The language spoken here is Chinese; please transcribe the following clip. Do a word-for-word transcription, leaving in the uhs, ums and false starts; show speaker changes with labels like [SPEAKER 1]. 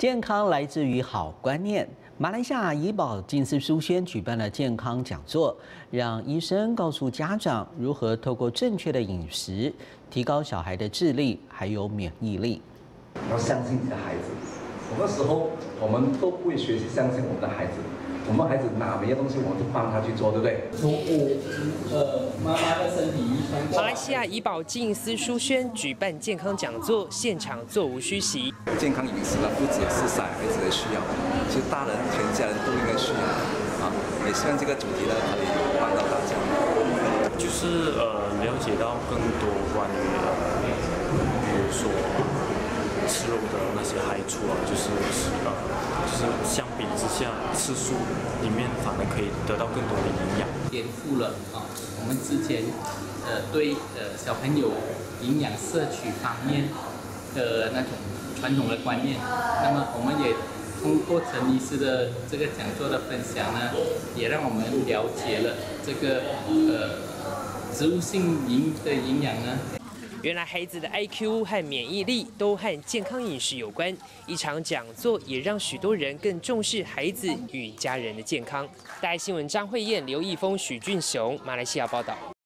[SPEAKER 1] 健康来自于好观念。马来西亚怡保近思书轩举办了健康讲座，让医生告诉家长如何透过正确的饮食提高小孩的智力还有免疫力。
[SPEAKER 2] 要相信你的孩子，很多时候我们都不会学习相信我们的孩子。 我们孩子哪没东西，我们就帮他去做，对不对？
[SPEAKER 3] 如果呃妈妈的身体遗传过。
[SPEAKER 4] 马来西亚怡保近思书轩举办健康讲座，现场座无虚席。
[SPEAKER 5] 健康饮食呢，不只是小孩子的需要，其实大人全家人都应该需要啊。也希望这个主题呢可以帮到大家。
[SPEAKER 6] 就是呃了解到更多关于比如说吃肉的那些害处啊，就是呃。 就是相比之下，吃素里面反而可以得到更多的营养。
[SPEAKER 3] 颠覆了啊，我们之前呃对呃小朋友营养摄取方面的那种传统的观念，那么我们也通过陈医师的这个讲座的分享呢，也让我们了解了这个呃植物性营的营养呢。
[SPEAKER 4] 原来孩子的 I Q 和免疫力都和健康饮食有关。一场讲座也让许多人更重视孩子与家人的健康。大爱新闻张慧燕、刘义峰、许俊雄，马来西亚报道。